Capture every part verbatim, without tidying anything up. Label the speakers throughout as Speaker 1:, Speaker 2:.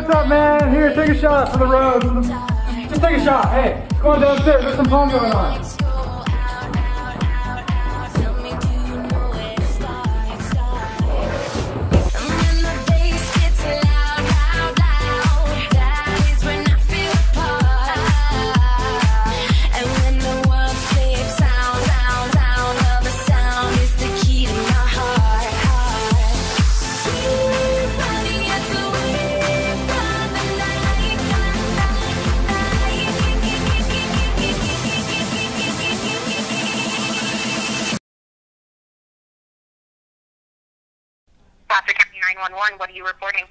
Speaker 1: what's up, man? Here, take a shot for the road. Just take a shot. Hey, come on downstairs. There's some fun going on.
Speaker 2: Foster County nine one one, what are you reporting?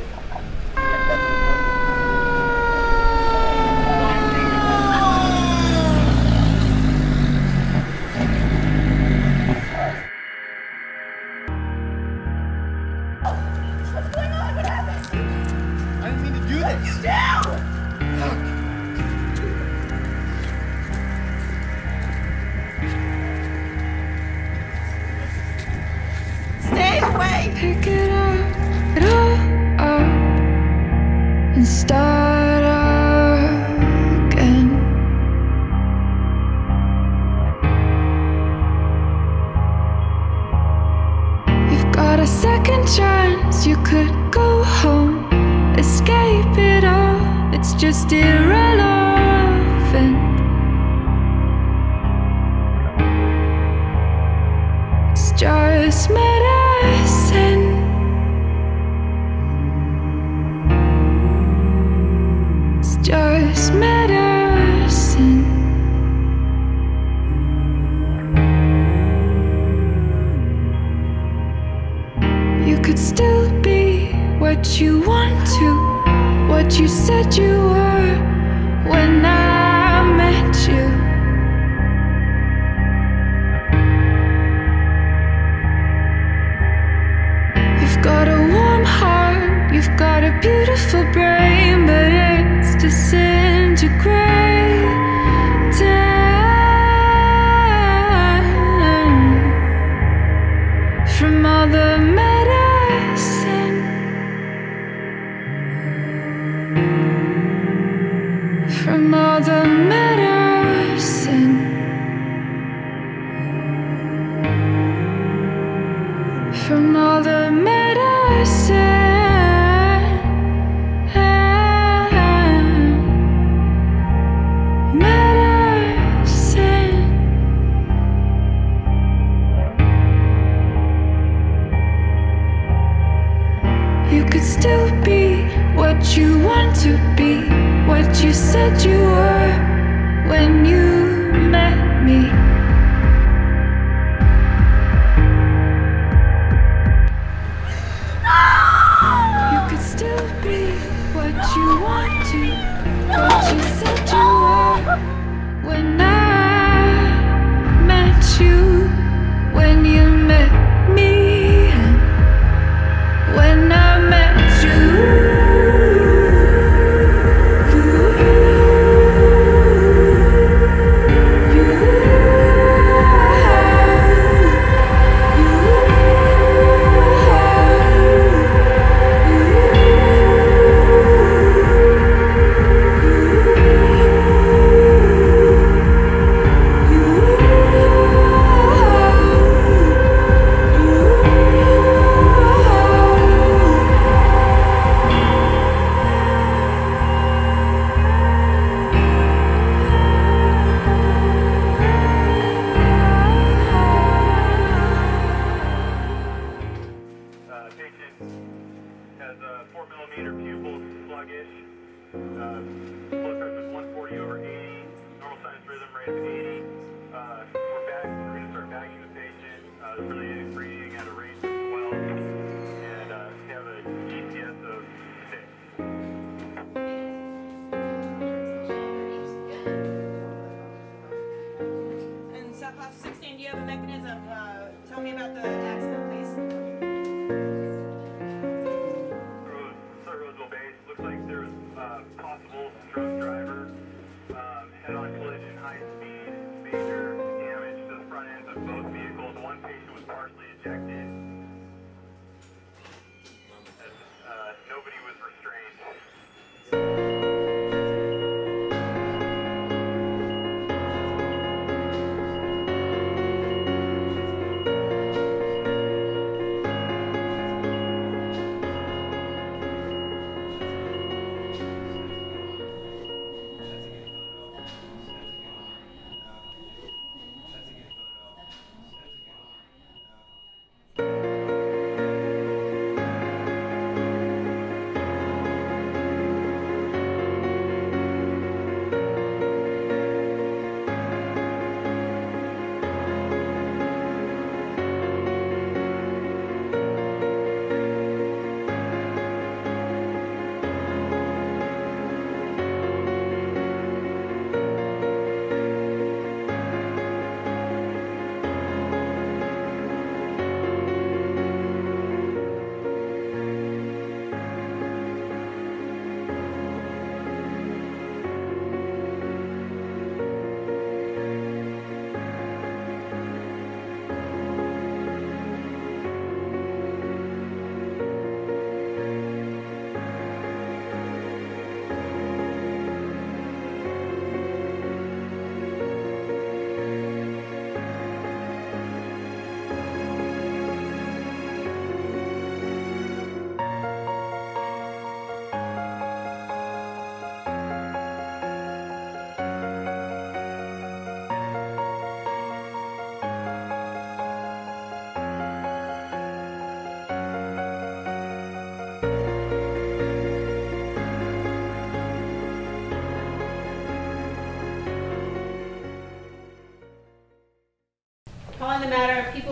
Speaker 3: What's going on? What happened? I didn't mean to do this. You down! Stay away!
Speaker 4: Pick it up, it all up, and start again. You've got a second chance, you could go home, escape it all, it's just irrelevant. It's just medicine. It's just medicine. You could still be what you want to, what you said you were when I met you. You've got a warm heart, you've got a beautiful brain, but it's disintegrating from all the medicine, from all the medicine, from all the medicine, medicine. You could still be what you want to be, what you said you were when you met me. What you want to, what you said you were when I met you, when you met me, and when I met you.
Speaker 1: Has a four millimeter pupil, sluggish. Uh, blood pressure is one forty over eighty. Normal sinus rhythm rate of eighty. Uh, we're back. We're going to start bagging the patient. Uh, they're really breathing at a rate of twelve, and uh, they have a G P S of six.
Speaker 3: And South sixteen, do you have a mechanism? Uh, tell me about the accident, please.
Speaker 1: Looks like there's uh, possible drunk driver, um, head-on collision, high speed, major damage to the front ends of both vehicles. One patient was partially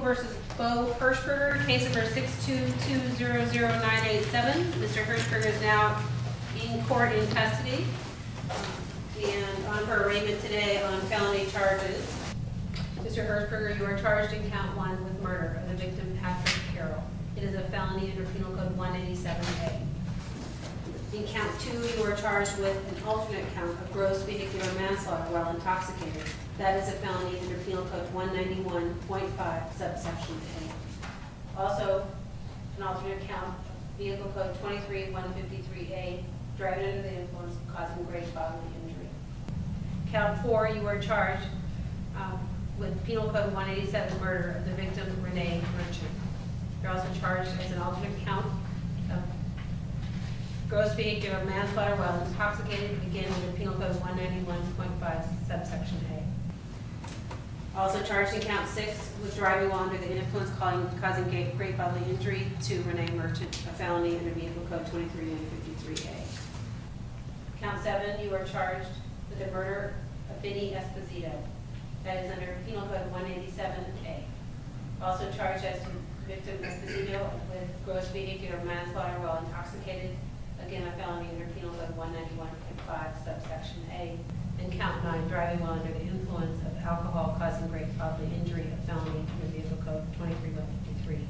Speaker 5: versus Bo Hirschberger, case number six two two zero zero nine eight seven. Mister Hirschberger is now in court in custody and on for arraignment today on felony charges. Mister Hirschberger, you are charged in count one with murder of the victim, Patrick Carroll. It is a felony under Penal Code one eighty-seven A. In count two, you are charged with an alternate count of gross vehicular manslaughter while intoxicated. That is a felony under Penal Code one ninety-one point five, subsection A. Also, an alternate count, Vehicle Code twenty-three one fifty-three A, driving under the influence causing grave bodily injury. Count four, you are charged um, with Penal Code one eighty-seven, murder of the victim, Renee Merchant. You're also charged as an alternate count of gross vehicular manslaughter while intoxicated, again under Penal Code one ninety-one point five, subsection A. Also charged in count six with driving while under the influence causing, causing great bodily injury to Renee Merchant, a felony under Vehicle Code twenty-three one fifty-three A. Count seven, you are charged with the murder of Vinny Esposito. That is under Penal Code one eighty-seven A. Also charged as victim Esposito with gross vehicular manslaughter while intoxicated, again a felony under Penal Code one ninety-one point five, subsection A. And count nine, driving while under the influence of alcohol causing great bodily injury, a felony under Vehicle Code twenty-three one fifty-three.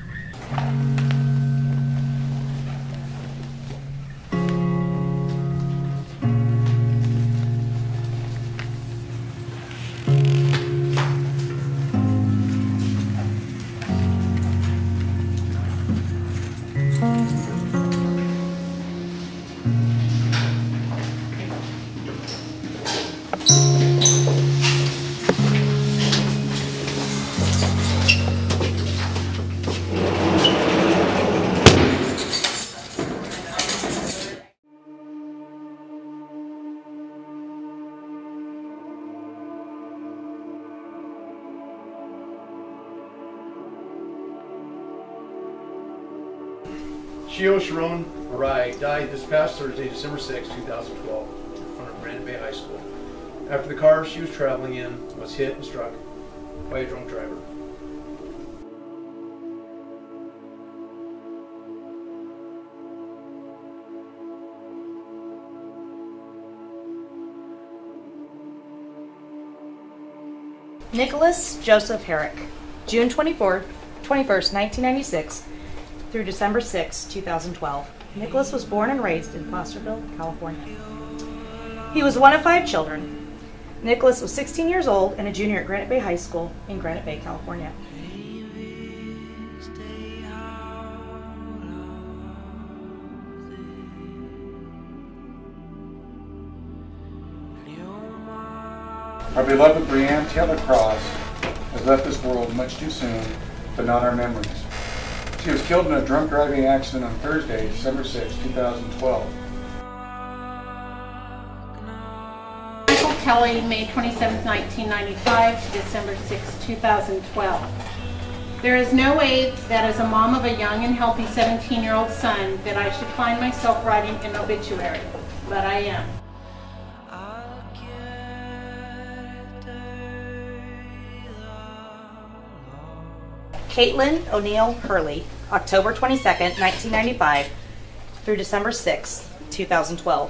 Speaker 6: Shio Sharon Arai died this past Thursday, December sixth, two thousand twelve, in front of Granite Bay High School, after the car she was traveling in was hit and struck by a drunk driver.
Speaker 7: Nicholas Joseph Herrick, June twenty-fourth, twenty-first, nineteen ninety-six through December sixth, two thousand twelve. Nicholas was born and raised in Fosterville, California. He was one of five children. Nicholas was sixteen years old and a junior at Granite Bay High School in Granite Bay, California.
Speaker 8: Our beloved Brianne Taylor Cross has left this world much too soon, but not our memories. She was killed in a drunk driving accident on Thursday, December sixth, two thousand twelve.
Speaker 9: Michael Kelly, May twenty-seventh, nineteen ninety-five to December sixth, two thousand twelve. There is no way that as a mom of a young and healthy seventeen-year-old son that I should find myself writing an obituary, but I am.
Speaker 7: Caitlin O'Neill Hurley, October twenty-second, nineteen ninety-five through December sixth, two thousand twelve.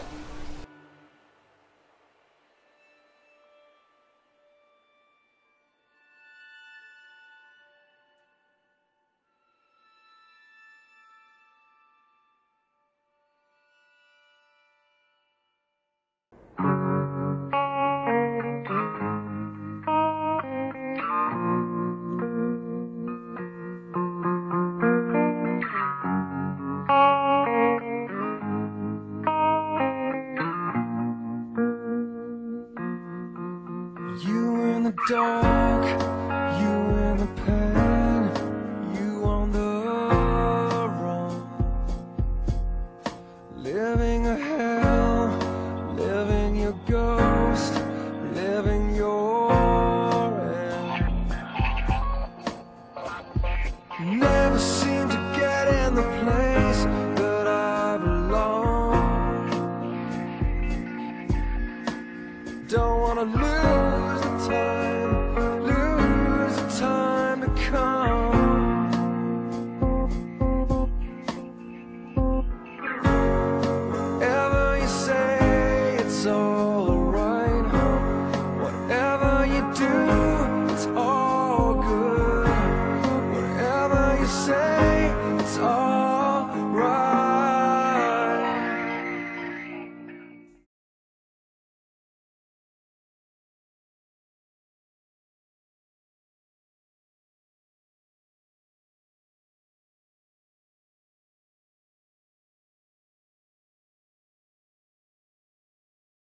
Speaker 10: You in the dark.